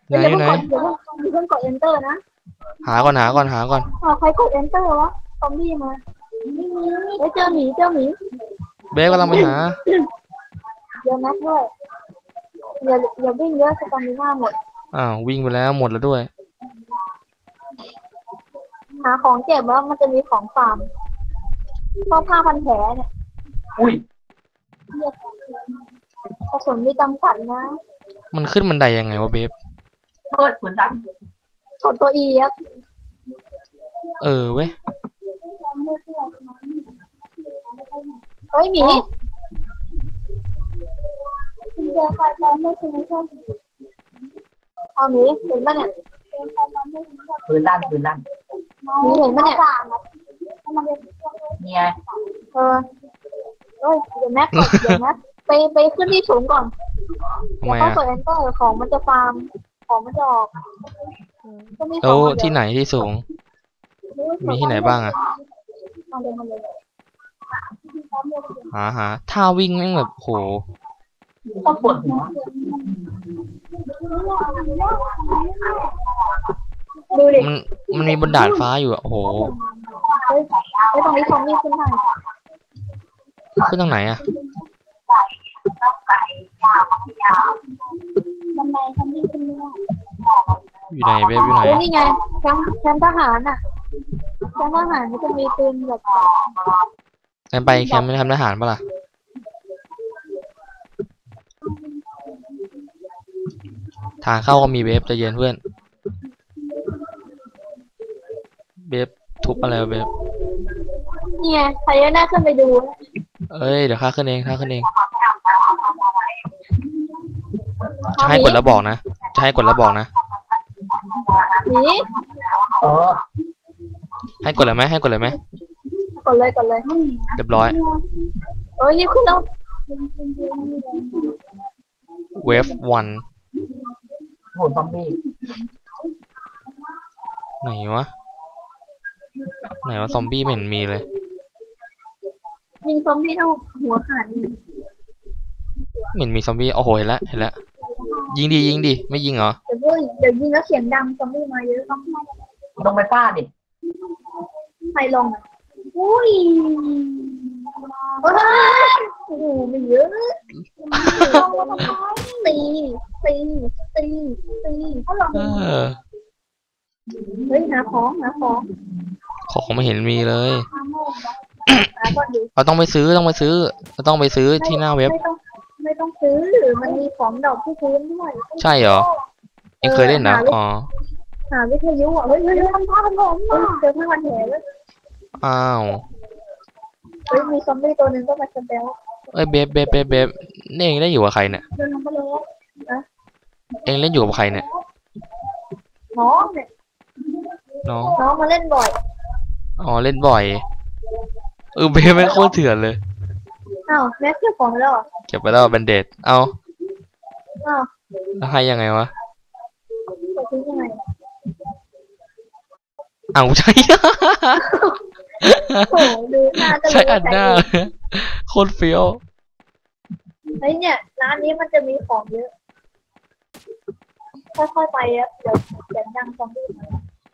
ไหนอย่าเพิ่งไหนกดอย่าเพิ่งกด enter นะหาก่อนหาก่อนหาก่อนใครกด enter วะซอมบี้มาเฮ้ยเจอหมีเจอหมีเบฟกำลังไปหาเดี๋ยวนัดด้วยอย่าวิ่งเยอะสตามิน่าหมดอ้าววิ่งไปแล้วหมดแล้วด้วยหาของเจ็บแล้วมันจะมีของฟาร์มข้อผ้าพันแผลเนี่ยอุ้ยกระสุนมีจำกัดนะมันขึ้นบันไดยังไงวะเบฟเปิดปืนดังกดตัว E ครับเออเว้ยเฮ้ยหมีเจอใครไม่ใช่ไม่ใช่เอาหมีเห็นป่ะเนี่ยปืนลั่นปืนลั่นหมีเห็นป่ะเนี่ยนี่ไงเออเฮ้ยเดี๋ยวแม็กก่อนเดี๋ยวแม็กไปขึ้นที่สูงก่อนทำไมแล้วก็อ่ะกด enter ของมันจะฟาร์มของมันจะออกก็มีขแล้อวงที่ไหนที่สูงมีที่ไหนบ้างอ่ะมาเลยหาท่าวิ่งแม่งแบบโหต้องปวดหัวดูดิมันมีบนดาดฟ้าอยู่อ่ะโอ้โหเฮ้ยตรงนี้ซอมบี้ขึ้นได้ขึ้นทางไหนอ่ะทำไมซอมบี้ขึ้นไม่ได้อยู่ไหนเบฟอยู่ไหนโอ้นี่ไงแคมป์ทหารอ่ะแคมป์ทหารมันจะมีปืนแบบงั้นไปแคมป์ไม่ทำทหารปะล่ะทางเข้าก็มีเบฟใจะเย็นเพื่อนเบฟทุบอะไรวะเบฟนี่ไงใครจะน่าขึ้นไปดูเอ้ยเดี๋ยวข้าขึ้นเองข้าขึ้นเองจะให้กดแล้วบอกนะจะให้กดแล้วบอกนะหนีเออให้กดเลยไหมให้กดเลยไหมกดเลยเรียบร้อยเอ้ยนี่ขึ้นแล้วเวฟวันโหซอมบี้ไหนวะซอมบี้ไม่เห็นมีเลยยิงซอมบี้เท่าหัวขาดไม่เห็นมีซอมบี้โอ้โหเห็นแล้วยิงดิไม่ยิงเหรอเดี๋ยวยิงแล้วเสียงดังซอมบี้มาเยอะต้องลงไปฟาดดิใครลงอุ้ยโอ้โหไม่เยอะตีเขาลงเออเฮ้ยหาของของไม่เห็นมีเลยหาก่อนดิเราต้องไปซื้อที่หน้าเว็บไม่ต้องซื้อมันมีของดอกที่พื้นด้วยใช่เหรอเอ็งเคยเล่นนะอ๋อหาวิทยุอ่ะเฮ้ยทำท่าขนมอ่ะเจอผ้าพันแผลเลยอ้าวเฮ้ยมีซอมบี้ตัวหนึ่งก็มาสเปลเอ้ยเบฟนี่เองเล่นอยู่กับใครเนี่ยเดินลงไปเลยนะเองเล่นอยู่กับใครเนี่ยน้องเนี่ยน้องน้องมาเล่นบ่อยอ๋อเล่นบ่อยเบฟไม่งโคตรเถื่อนเลยอ้าวแม็กเก็บของไปแล้วเหรอเก็บไปแล้วแบนเดดเอาอ้าวแล้วให้ยังไงวะไปทิ้งยังไงเอาใช่โอ้ดูหน้าก็ใช่รู้อัว่าดหน้าโคตรเฟี้ยวเฮ้ยเนี่ยร้านนี้มันจะมีของเยอะค่อยๆไปอ่ะเดี๋ยวเสียงดังซอมบี้มา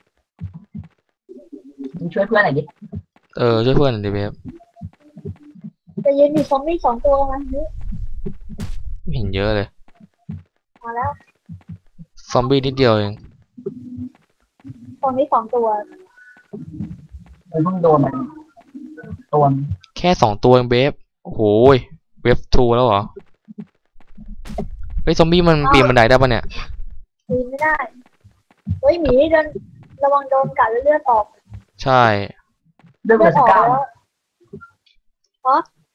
มึงช่วยเพื่อนหน่อยดิช่วยเพื่อนหน่อยดิเบฟจะยืนมีซอมบี้2 ตัวมันนี่ไม่เห็นเยอะเลยมาแล้วซอมบี้นิดเดียวเองตรงนี้2 ตัวมึงเพิ่งโดนมันตัวแค่2 ตัวเองเบฟโอ้โหเวฟทูแล้วเหรอเฮ้ยซอมบี้มันปีนบันไดได้ปะเนี่ยปีนไม่ได้เฮ้ยหมีเดินระวังโดนกัดแล้วเลือดออกใช่เรื่องเหลืออสิอบ กเก้าแล้วฮะ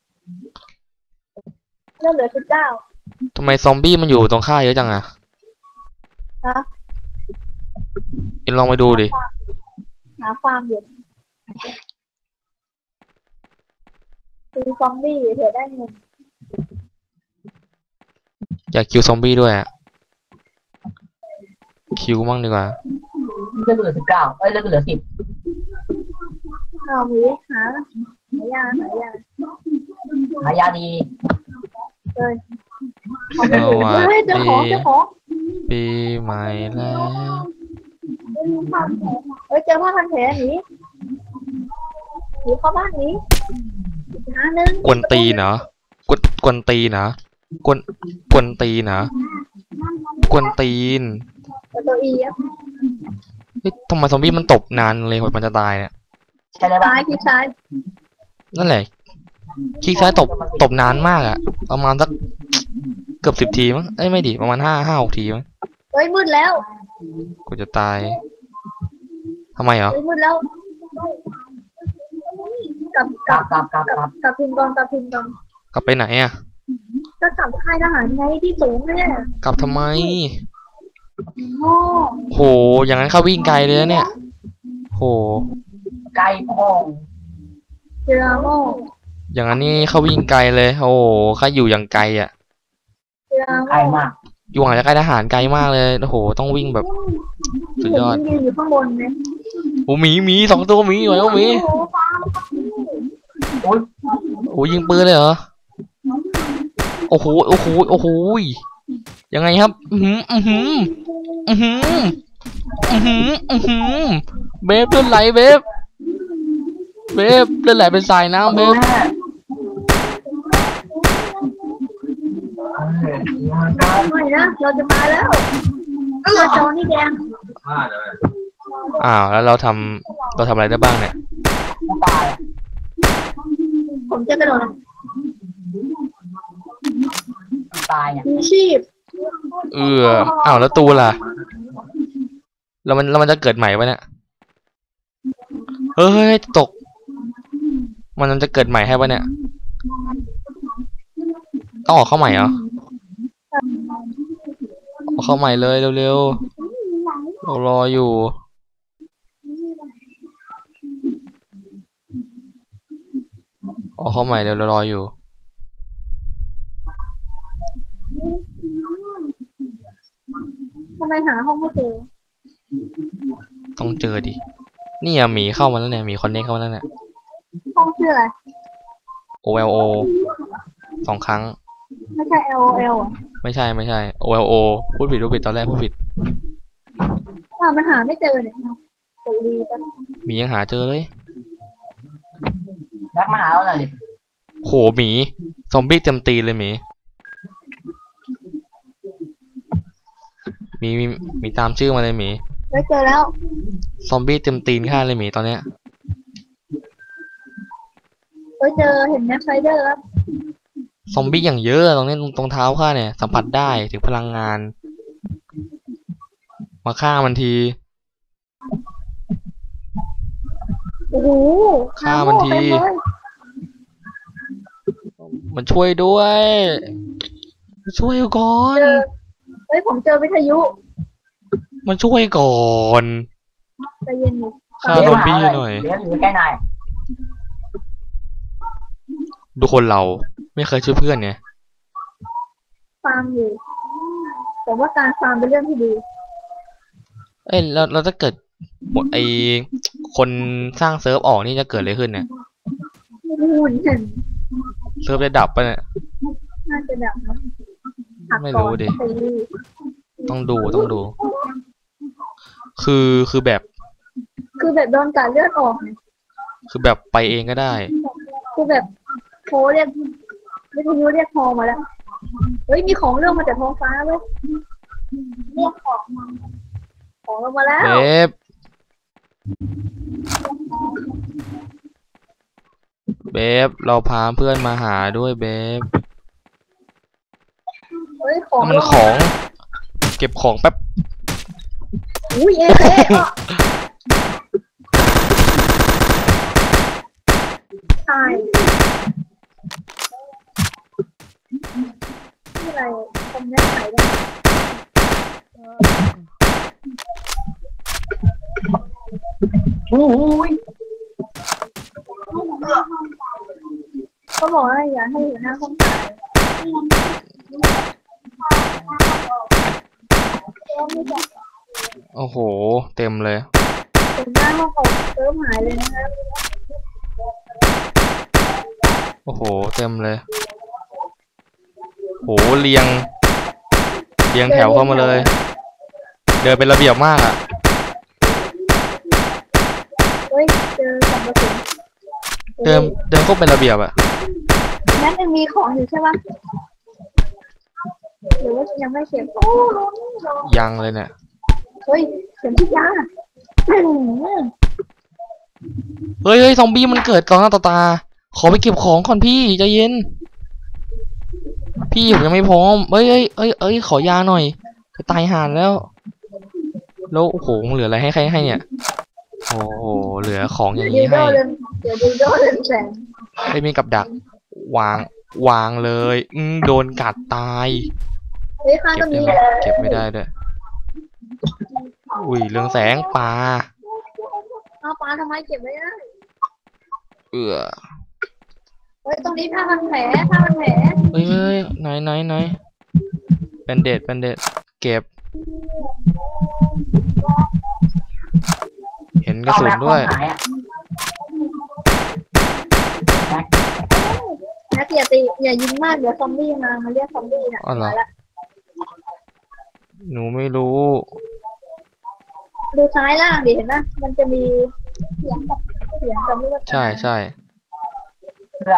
เลือดเหลือ19 ทำไมซอมบี้มันอยู่ตรงข้าเยอะจังอะฮะเอ็งลองไปดูดิหาฟาร์มอยู่คือซอมบี้เผื่อได้เงินอยากคิวซอมบี้ด้วยอะคิวมั่งดีกว่าเรื่องเหลือสิบเก้าเรื่องเหลือ10 เอาหมีหายาหายาดีเลยสวัสเฮ้ยเจ้าของดีเบปีใหม่แล้วเฮ้ยเจอผ้าพันแผลหนีเข้าบ้านหนีอีกหาหนึ่งกวนตีนเหรอกวนตีนเหรกวนตีนเหรอกวนตีนตัวอีอ่ะเฮ้ยทำไมซอมบี้มันตบนานเลยกว่ามันจะตายเนี่ยใช่เลยป่ะซ้ายที่ซ้ายนั่นแหละคลิกซ้ายตบนานมากอะประมาณสักเกือบ10 ทีมั้งเอ้ยไม่ดิประมาณ5-6 ทีมั้งเฮ้ยมืดแล้วกูจะตายทำไมเหรอเฮ้ยมืดแล้วกลับกลับกลับกลับกลับกลับพิมพ์ก่อนกลับพิมพ์ก่อนกลับไปไหนอะก็กลับค่ายทหารไงที่สูงเนี่ยกลับทำไมโง่โหอย่างนั้นเข้าวิ่งไกลเลยนะเนี่ยโหใกล้พ่องเจอโง่อย่างนั้นนี่เข้าวิ่งไกลเลยโอ้โหข้าอยู่อย่างไกลอะเจอใกล้มากอยู่ห่างจากค่ายทหารไกลมากเลยโอ้โหต้องวิ่งแบบสุดยอดผมยืนอยู่ข้างบนเนี่ยโอ้หมี2 ตัวหมีอยู่แล้วหมีโอ้ยโอ้ยิงปืนเลยเหรอโอ้โหยังไงครับเบฟเลือดไหลเบฟเลือดไหลเป็นสายน้ำเบฟไม่นะเราจะมาแล้วจอนี่แดงอ้าวแล้วเราทำอะไรได้บ้างเนี่ยผู้ตายผมจะกระโดดตายเนี่ยมีชีพอ้าวแล้วตูล่ะแล้วมันจะเกิดใหม่ปะเนี่ยเฮ้ยตกมันจะเกิดใหม่ให้ปะเนี่ยต้องออกเข้าใหม่เหรอออกเข้าใหม่เลยเร็วๆเรารออยู่ออกเข้าใหม่เร็วเรารออยู่ทำไมหาห้องไม่เจอต้องเจอดินี่อะหมีเข้ามาแล้วเนี่ยหมีคอนเนคเข้ามาแล้วเนี่ยห้องชื่ออะไร OLO 2 ครั้งไม่ใช่ L O L อ่ะไม่ใช่ OLO พูดผิดตอนแรกพูดผิดมันหาไม่เจอเนี่ยตกดีปะหมียังหาเจอเลยแบ็คมาหาเราหน่อยดิโหหมีซอมบี้เต็มตีนเลยหมีมีตามชื่อมาเลยหมีไม่เจอแล้วซอมบี้เต็มตีนข้าเลยหมีตอนเนี้ยเจอเห็นแม็กไซเดอร์ครับซอมบี้อย่างเยอะตรงนี้ตรงเท้าข้าเนี่ยสัมผัสได้ถึงพลังงาน มาฆ่ามันทีโอ้โหฆ่ามันที มันช่วยด้วยช่วยก่อนเฮ้ยผมเจอวิทยุมันช่วยก่อนใจเย็นหน่อยฆ่าซอมบี้หน่อยเดี๋ยวอยู่ใกล้นายดูคนเราไม่เคยช่วยเพื่อนเนี่ยฟาร์มอยู่ผมว่าการฟาร์มเป็นเรื่องที่ดีเอ้ยเราถ้าเกิดหมดคนสร้างเซิร์ฟออกนี่จะเกิดอะไรขึ้นเนี่ยหุ่นเห็นเซิร์ฟจะดับปะเนี่ยน่าจะแบบนะหักไม่ก่รู้อนดิตีต้องดูคือแบบคือแบบโดนกัดเลือดออกเนี่ยคือแบบไปเองก็ได้คือแบบโทรเรียกวิทยุเรียกพอมาแล้วเฮ้ยมีของเรื่องมาจากท้องฟ้าเว้ยเรียกของลงมาแล้วเบฟเบฟเราพาเพื่อนมาหาด้วยเบฟเฮ้ยของมันของ เก็บของแป๊บอุ้ยเอเคตายนี่อะไรคอมเมนต์ไหนได้โอ้ยเขาบอกว่าอย่าให้อยู่หน้าห้องตายโอ้โหเต็มเลยถึงหน้าห้องออกเติมหายเลยนะครับโอ้โหเต็มเลยโหเรียงแถวเข้ามาเลยเดินเป็นระเบียบมากอ่ะเฮ้ยเจอของกระสุนเดินก็เป็นระเบียบอ่ะนั่นยังมีของอยู่ใช่ปะหรือว่ายังไม่เก็บโอ้ยังเลยเนี่ยเฮ้ยเข็มทิศยาเฮ้ยซอมบี้มันเกิดต่อหน้าต่อตา ขอไปเก็บของก่อนพี่ใจเย็น พี่ผมยังไม่พร้อมเอ้ยขอยาหน่อยจะตายห่าแล้วโอ้โหเหลืออะไรให้ใครให้เนี่ย โอ้โหเหลือของอย่างดินี้วโดให้เดินเดี๋ยวดิวโดเดินแสงไม่มีกับดัก วางเลย โดนกัดตายเฮ้ยข้างเก็ก็บมีได้ไหมเก็บไม่ได้ด้วย อุ้ยเรืองแสงปลาเอาปลาทำไมเก็บไม่ได้เอือเฮ้ยตรงนี้ผ้าพันแผลผ้าพันแผลเฮ้ยไหนเป็นเด็ดเก็บ เห็นกระสุนด้วยหายอ่ะแม็กนะอย่ายิงมากเดี๋ยวซอมบี้มาเรียกซอมบี้น่ะอ๋อเหรอมาแล้วหนูไม่รู้ดูซ้ายล่างดิเห็นไหมมันจะมีเสียงกับลูกตาใช่เพื่อน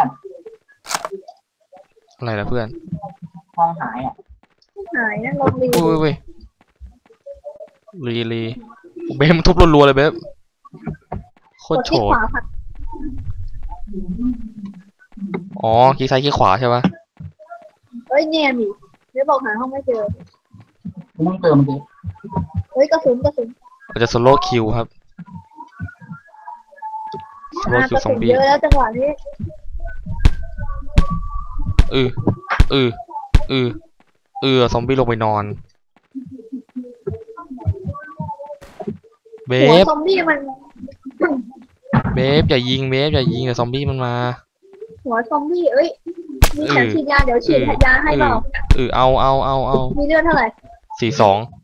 อะไรล่ะเพื่อนห้องหายอ่ะหายนะลงรีอุ้ยรีเบฟมันทุบรัวๆเลยเบฟโคกตดรโฉที่ขดวาค่ะอ๋อคลิกซ้ายคลิกขวาใช่ปะเฮ้ยเนี่ยมีเดี๋ยวบอกหาห้องไม่เจอกูเพิ่งเติมเมื่อกี้เฮ้ยกระสุนเราจะโซโล่คิวครับโซโล่คิวกระซอสุมนบี้เยอะแล้วจังหวะนี้ซอมบี้ลงไปนอนเบหัวฟซอมบี้มันอย่ายิงเดี๋ยวซอมบี้มันมาหัวซอมบี้เอ้ยมีแขนฉีดยาเดี๋ยวฉีดยาให้เปล่าเอามีเลือดเท่าไหร่ 42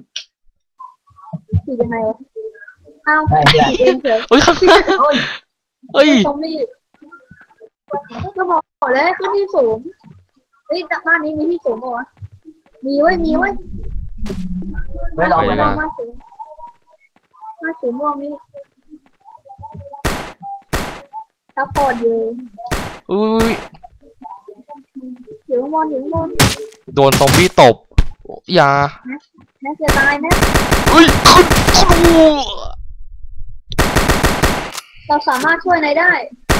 ฉีดยังไงวะอ้าวได้เพื่อนฉีดเองเถอะเฮ้ยข้างหน้าเฮ้ยเฮ้ยซอมบี้ก็บอกแล้วขึ้นที่สูงเฮ้ยบ้านนี้มีที่สูงป่าวะมีเว้ยไว้รอไปไว้เลรยอมาสูงม่วงนี่ซัพพอร์ตอยู่อุ้ยอยู่ข้างบนโดนซอมบี้ตบอย่าแม่จะตายนะเฮ้ยขึ้นเราสามารถช่วยนายได้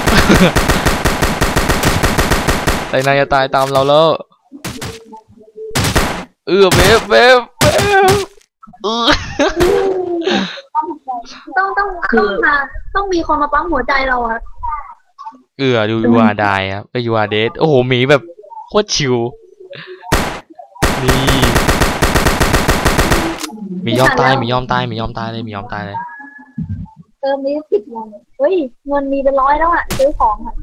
แต่นายจะตายตามเราแล้วเบฟต้องมีคนมาปั๊มหัวใจเราอะดูยูอาร์ไดครับยูอาร์เดดโอ้โหหมีแบบโคตรชิวนี่หมียอมตายเลยเติมนี้10 วันเฮ้ยเงินมีเป็น100แล้วอะซื้อของอะ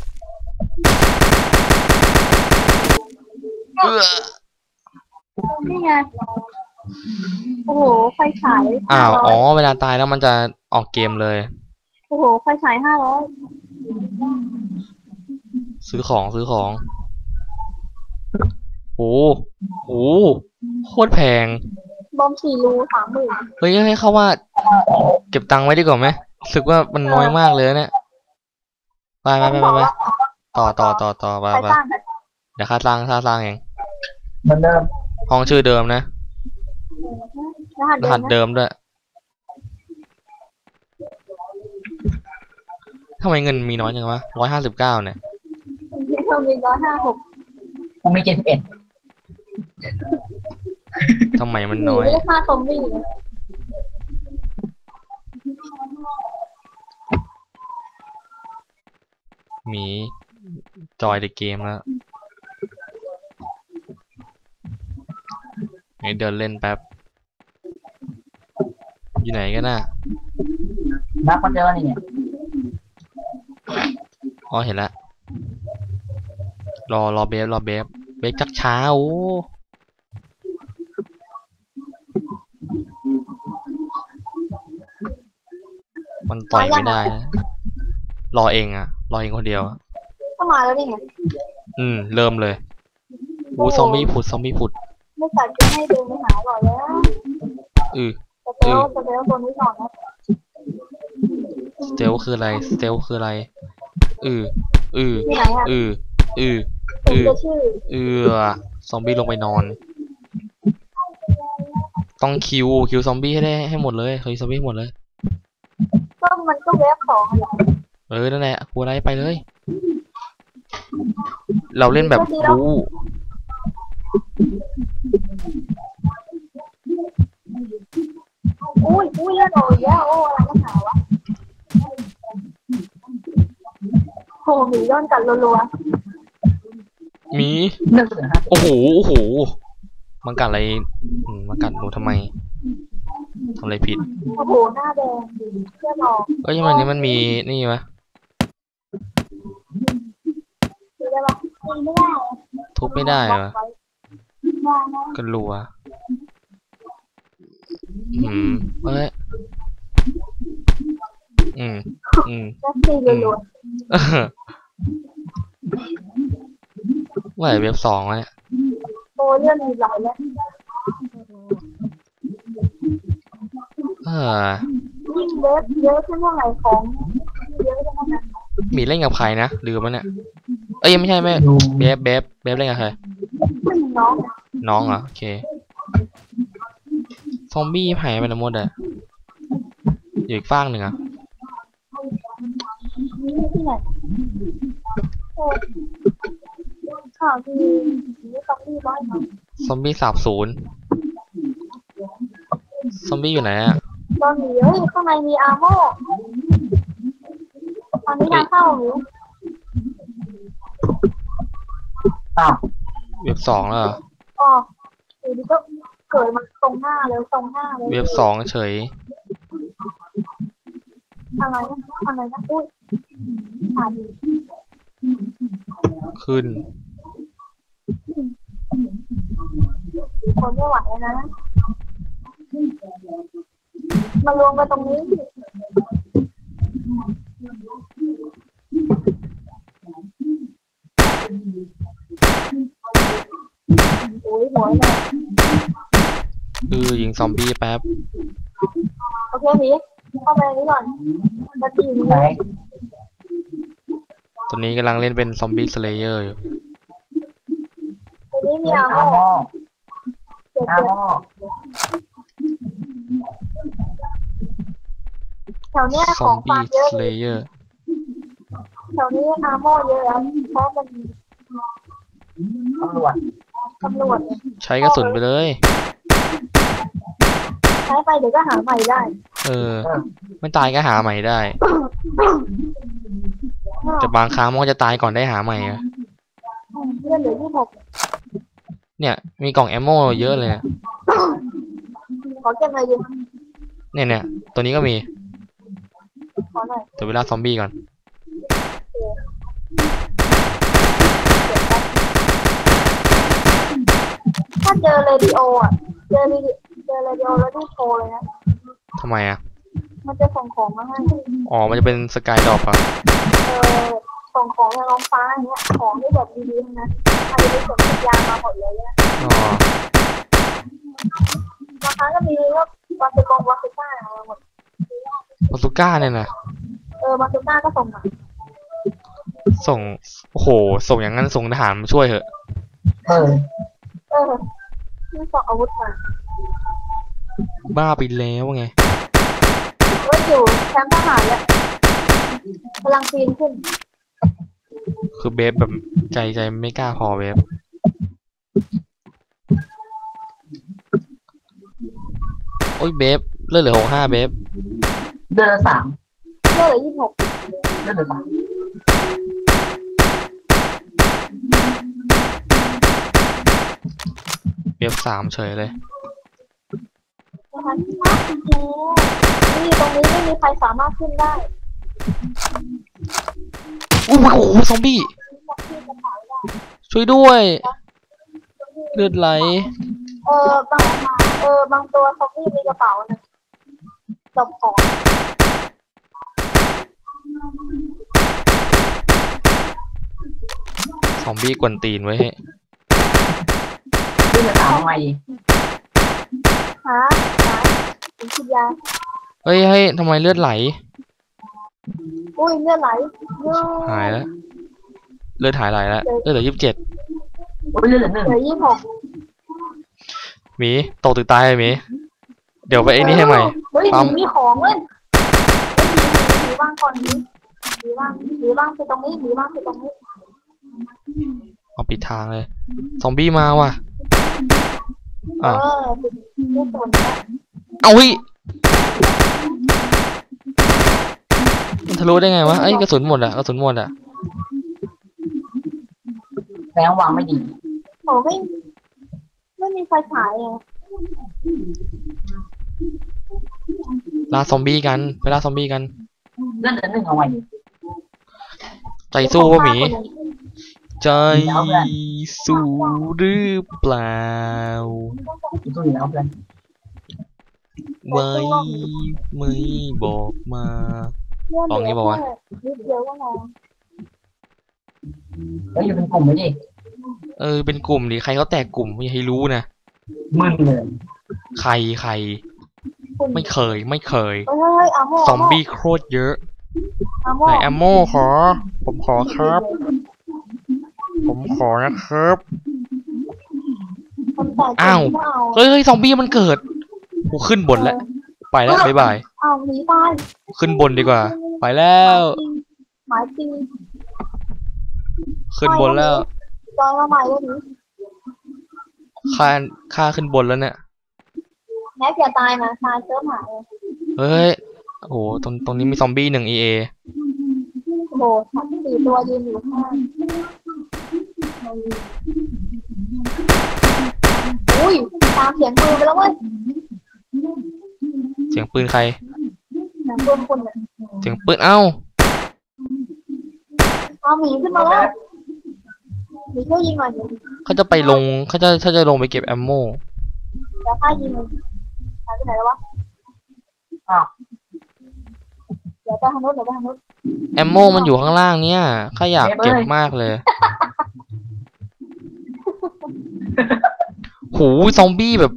นี่ไงโอ้โหไฟฉายอ๋อเวลาตายแล้วมันจะออกเกมเลยโอ้โหไฟฉาย500 ซื้อของโอ้โหโคตรแพงบอม4 รู 30,000 เฮ้ยให้เขาว่า เก็บตังค์ไว้ดีกว่าไหมรู้สึกว่ามันน้อยมากเลยเนี่ยไปต่อไปไปสร้างกันเดี๋ยวค่าสร้างเองเหมือนเดิมห้องชื่อเดิมนะ รหัสเดิมเดิมด้วยทำไมเงินมีน้อยจังวะ159เนี่ยเรามี156 กูมี71 ทำไมมันหนีน้อยไม่ได้ฆ่าซอมบี้หมีจอยในเกมแล้วเดินเล่นแป๊บ อยู่ไหนกันน่ะนับมาเจอนี่ไงอ๋อเห็นละรอเบฟจักช้าโอ้มันต่อยไม่ได้นะรอเองคนเดียวเข้ามาแล้วนี่ไงเริ่มเลยซอมบี้ผุดไม่ตัดจะให้ดูไม่หาหรอกแล้วอือสเตลตัวนี้ก่อนนะสเตลคืออะไรสเตลคืออะไรอืออือที่ไหนอ่ะอืออือผมอือจะชื่อซอมบี้ลงไปนอน ต้องคิวซอมบี้ให้ได้ให้หมดเลยคิวซอมบี้ให้หมดเลยก็มันก็เวฟ2เหรอนั่นแหละกลัวอะไรไปเลย เราเล่นแบบบู๊อุ้ยเลือดออกเยอะโอ้อะไรก็หาวะโหหมีย้อนกัดรัวหมีเรื่องอื่นฮะโอ้โหมันกัดอะไรมันกัดหนูทำไมทำอะไรผิดๆโอ้โหหน้าแดงเลือดออกยังไงนี้มันมีนี่ไหมคือได้ปะไม่ได้ทุบไม่ได้เหรอกันรัวเอ้ยก็ตีรัวเมื่อไหร่เว็บ2วะเนี่ยๆโอ้เลือดมีไหลแล้ว ยิ่งเวฟเยอะขึ้นเท่าไหร่ของเยอะขึ้นเท่านั้นมีเล่นกับใครนะลืมมันเนี่ยเอ้ยไม่ใช่แม่เบฟเล่นกับใครน้องน้องเหรอโอเคซอมบี้หายไปหมดอ่ะอยู่อีกฝั่งหนึ่งอ่ะที่ไหนโอ้ข่าวที่นี่ซอมบี้บ้านเขาซอมบี้30ซอมบี้อยู่ไหนอ่ะตอนนี้เฮ้ยข้างในมีอาร์โม่ตอนนี้ทางเข้าหรืออ้าวเว็บ2แล้วเหรออ๋ออยู่ดีก็เกิดมาตรงหน้าเลยเว็บ2เฉยอะไรนะอุ้ยผ่านขึ้นคนไม่ไหวนะมารวมกันตรงนี้โอ้ยหัวเลยยิงซอมบี้แป๊บโอเคหมีเข้าไปนี้ก่อนมาตีนี้ไหนตอนนี้กำลังเล่นเป็นซอมบี้สเลเยอร์อยู่ตรงนี้มีอาอาร์ร์โม่มอเจ็บอาร์มอแถวเนี้ยซขออมงฝาบี้กเยอะสเลเยอร์แถวนี้อาร์โม่เยอะเพราะมันตำรวจใช้กระสุนไปเลยใช้ไปเดี๋ยวก็หาใหม่ได้ไม่ตายก็หาใหม่ได้ แต่บางครั้งมันก็จะตายก่อนได้หาใหม่อะเลือดเหลือ26 เนี่ยมีกล่องแอมโมเยอะเลยอะขอเก็บหน่อยดิเนี่ยตัวนี้ก็มีขอหน่อยแต่เวลาซอมบี้ก่อนถ้าเจอเรดิโออ่ะเจอเรดิโอแล้วรีบโทรเลยนะทำไมอะมันจะส่งของมาให้อ๋อมันจะเป็นสกายดรอปอะส่งของทางน้องฟ้าอย่างเงี้ยของที่แบบดีๆนะอันนี้ส่งสัญญามาหมดเลยนะอ๋อบางครั้งก็มีว่าวาสกงวาสก้าอะไรหมดปาซูก้าเนี่ยนะวาสก้าก็ส่งมาส่งโอ้โหส่งอย่างนั้นส่งทหารมาช่วยเถอะนี่ส่งอาวุธมาบ้าไปแล้วไงก็อยู่แคมป์ทหารแล้วกำลังปีนขึ้นคือเบฟแบบใจไม่กล้าพอเบฟโอ้ยเบฟเลือดเหลือ65เบฟเดือนละ3 เลือดเหลือ26 เดือนละ3 เบฟ3เฉยเลยนะคะนี่ตรงนี้ไม่มีใครสามารถขึ้นได้โอ้โหซอมบี้ช่วยด้วย เลือดไหลบางตัวซอมบี้มีกระเป๋าหนึ่งจบของซอมบี้กวนตีนไว้ให้เดือนละ3ทำไมหาฉีดยาเฮ้ยทำไมเลือดไหลอุ้ยเลือดไหลเลือดหายแล้วเลือดหายไหลแล้วเลือดเหลือ27 โอ้ยเหลือหนึ่งเหลือ26 หมีตกตึกตายเลยหมีเดี๋ยวไปไอ้นี่ให้ใหม่เฮ้ยปั๊มมีของเว้ยหมีวางก่อนหมีวางไปตรงนี้หมีวางไปตรงนี้เอาปิดทางเลยซอมบี้มาว่ะเออไม่สนแล้วเอาเฮ้ยมันทะลุได้ไงวะไอ้ยกระสุนหมดอะกระสุนหมดอะแสดงวางไม่ดีโหไม่มีไฟฉายอ่ะล่าซอมบี้กันไปล่าซอมบี้กันเลือดเหลือหนึ่งเอาไว้ใจสู้วะหมีใจสู้หรือเปล่าตู้อยู่แล้วเพื่อนไว้ไม่บอกมา ลองนี้บอกว่านิดเดียวก็มองแล้วอยู่เป็นกลุ่มไม่ดิเป็นกลุ่มดิใครเขาแตกกลุ่มไม่ให้รู้นะมึนเลยใครไม่เคยเฮ้ยอาโม่ซอมบี้โคตรเยอะอาโม่ไหนแอมโมผมขอครับ ผมขอนะครับคนแตกอ้าวไม่เอาเฮ้ยซอมบี้มันเกิดกูขึ้นบนแล้วไปแล้วบ๊ายบายอ้าวหนีตายขึ้นบนดีกว่า ไปแล้วหมายจริงขึ้นบนแล้วจอยมาใหม่เลยหนีค่าขึ้นบนแล้วเนี่ยแม็กอย่าตายนะตายเชื้อหายเฮ้ยโอ้โหตรงนี้มีซอมบี้1 EA โอ้โหทั้ง4 ตัวยืนอยู่ข้างอุ้ยตามเสียงปืนไปแล้วเว้ยเสียงปืนใครเสียงปืนคนเนี่ยเสียงปืนเอ้าเอาหมีขึ้นมาแล้วหมีช่วยยิงหน่อยเดี๋ยวเขาจะลงไปเก็บแอมโมข้ายิงมันหายไปไหนแล้ววะอ้าวเดี๋ยวไปทางโน้นแอมโมมันอยู่ข้างล่างเนี่ยข้าอยากเก็บมากเลยหูซอมบี้แบบ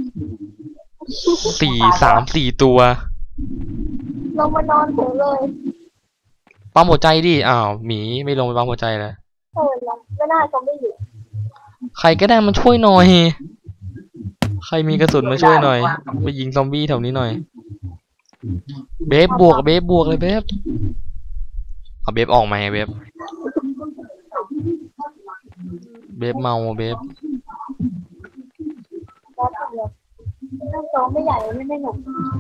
3-4 ตัวลงมานอนเฉยเลยปั๊มหัวใจดิอ้าวหมีไม่ลงไปปั๊มหัวใจเลยแล้วไม่น่าซอมบี้อยู่ใครก็ได้มาช่วยหน่อย ใครมีกระสุนมาช่วยหน่อยไปยิงซอมบี้แถวนี้หน่อยเบฟบวกเลยเบฟเอาเบฟออกมาไงเบฟเมาเบฟแล้วเดี๋ยวนั่งโต๊ะไม่ใหญ่ไม่หนุก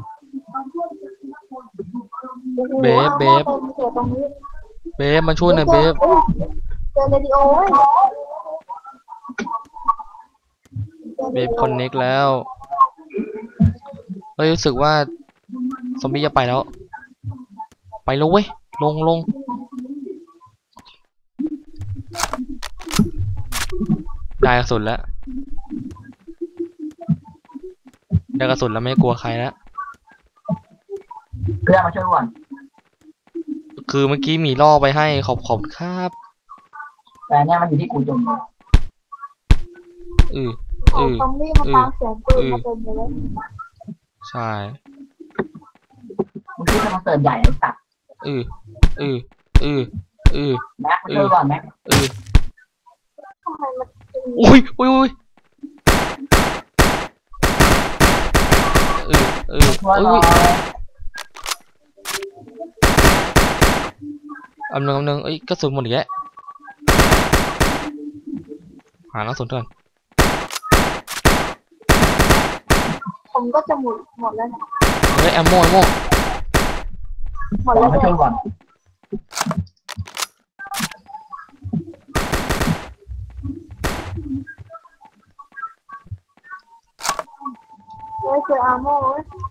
เบฟเกิดตรงนี้เบฟมาช่วยหน่อยเบฟเจอเรดิโอเว้ยเบฟคอนเน็กแล้วเฮ้ยรู้สึกว่าซอมบี้จะไปแล้วเว้ยลงได้กระสุนแล้วไม่กลัวใครแล้วเพื่อนมาช่วยก่อนคือเมื่อกี้มีล่อไปให้ขอบครับแต่เนี่ยมันอยู่ที่กูจมซอมบี้มาตามเสียงปืนมาเต็มเลยใช่มึงคิดว่ามันเสิร์ฟใหญ่ไอ้สัตว์ แม็กมาช่วยก่อนแม็กทำไมมันอุ้ยช่วยหน่อยอันนึงกระสุนหมดอีกแล้วหากระสุนก่อนผมก็จะหมดแล้วนะเฮ้ยแอมโมหมดแล้วมาช่วยก่อนเจออาโม่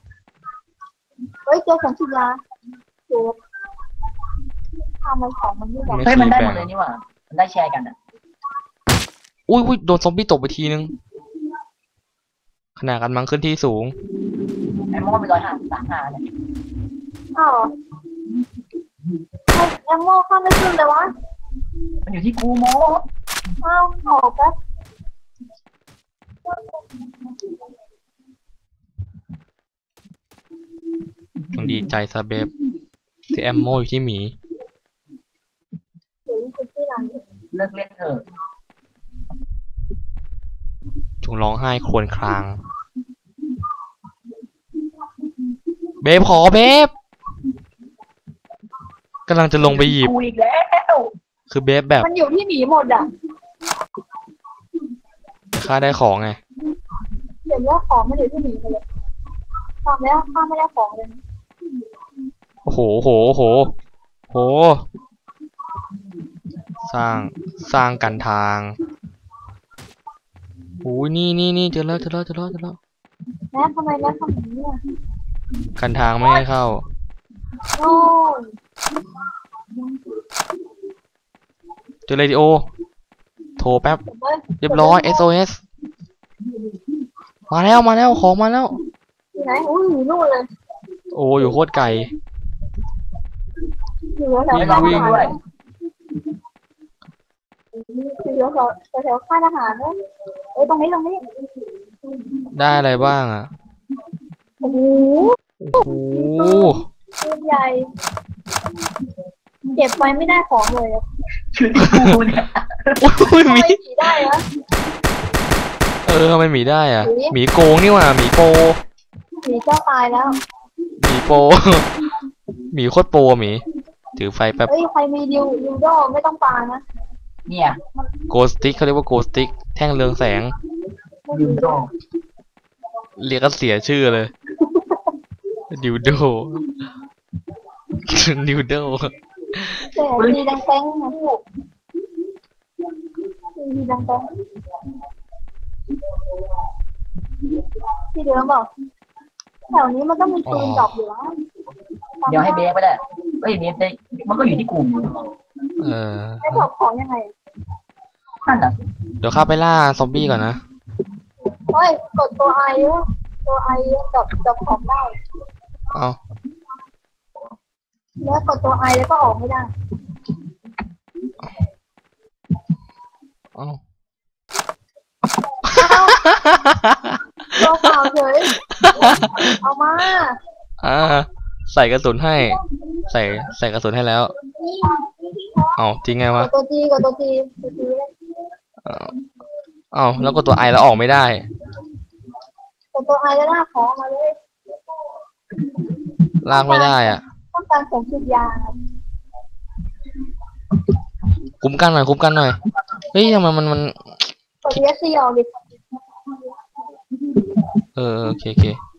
เจอสัญชาเจอทำไมของมันนี่แบบเฮ้ยมันได้หมดเลยนี่หว่ามันได้แชร์กันอ่ะอุ้ยโดนซอมบี้ตกไปทีนึงขนาดกันมังขึ้นที่สูงไอ้โม่มี135เนี่ยอ้าวแอมโม่ข้ามไม่ขึ้นเลยวะมันอยู่ที่กูโม่อ้าวออกแป๊บจงดีใจซะเบฟที่แอมโมอยู่ที่หมีเดี๋ยวนี้คือที่ร้านเลิกเล่นเถอะจงร้องไห้ครวญคราง เบฟขอเบฟกำลังจะลงไปหยิบกูอีกแล้วคือเบฟแบบมันอยู่ที่หมีหมดอ่ะค่าได้ของไงเดี๋ยวว่าของมันอยู่ที่หมีหมดเลยทำแล้วข้าไม่ได้ของเลยโอ้โหโหโหโห สร้างกันทางโอ้ยนี่เจอแล้วแม่ทำไมแม่ทำอย่างนี้อ่ะกันทางไม่ให้เข้าโน่นเจอเรดิโอ โทรแป๊บเดี๋ยวเว้ยเรียบร้อย SOS มาแล้วของมาแล้วอยู่ไหนอุ้ยอยู่นู่นเลยโอ้อยู่โคตรไกลอยู่แถววิ่งค่ายทวิ่งหารอยู่แถวค่ายทหารนะเอ้ยตรงนี้ได้อะไรบ้างอ่ะโอ้โหโอ้โหปืนใหญ่เก็บไปไม่ได้ของเลยอะชื่อที่กูเนี่ยอุ้ยทำหไมมีผีได้อะทำไมหมีได้อ่ะหมีหมีโกงนี่หว่าหมีโปรหมีเจ้าตายแล้วหมีโปร หมีโคตรโปรหมี ถือไฟแป๊บเอ้ยใครมีดิวโดไม่ต้องปานะเนี่ยโกสติ๊กเขาเรียกว่าโกสติ๊กแท่งเรืองแสงดิวโดเรียกก็เสียชื่อเลย ดิวโด ดิวโดแต่ดีดังแป้งนะลูกดีดังแป้งที่เดิมบอกแถวนี้มันต้องมีปืนดรอปอยู่แล้วเดี๋ยวให้เบฟไปเลยเฮ้ยเบฟได้มันก็อยู่ที่กลุ่มให้ดรอปของยังไงนั่นน่ะเดี๋ยวข้าไปล่าซอมบี้ก่อนนะเฮ้ยกดตัวไอตัวไอดรอปของได้เอาแล้วกดตัวไอแล้วก็ออกไม่ได้เอาตัวเปล่าเฉยเอามาใส่กระสุนให้ ใส่กระสุนให้แล้ว เอาจริงไงกวะดตัวจีกดตัวจีเอาแล้วก็ตัวไอแล้วออกไม่ได้กดตัวไอแล้วหน้าของมาเลยลากไม่ได้อ่ะต้องการผมฉีดยาคุ้มกันหน่อย เฮ้ยทำไมมันกด ESC ออกดิโอเค